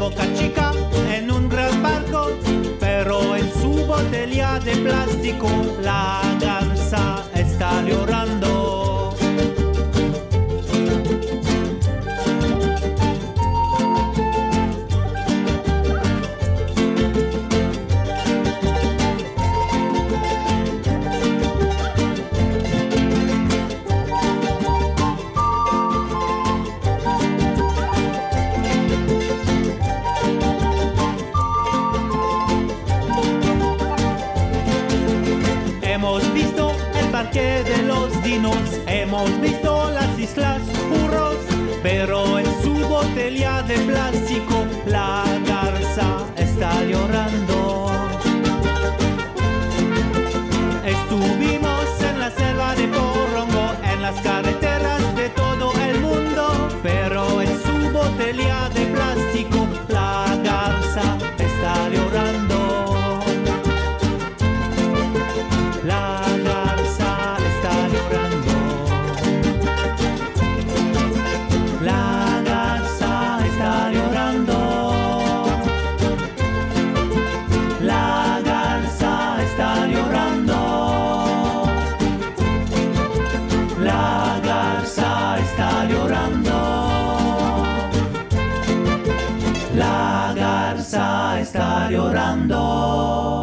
Boca Chica en un gran barco, pero en su botella de plástico la garza está llorando. Hemos visto el parque de los dinos, hemos visto las islas Burros, pero en su botella de plástico la garza está llorando. Estuvimos en la selva de Porongo, en las carreteras de todo el mundo, pero en su botella de plástico la garza está llorando. La garza está llorando. La garza está llorando. La garza está llorando. La garza está llorando. La garza está llorando.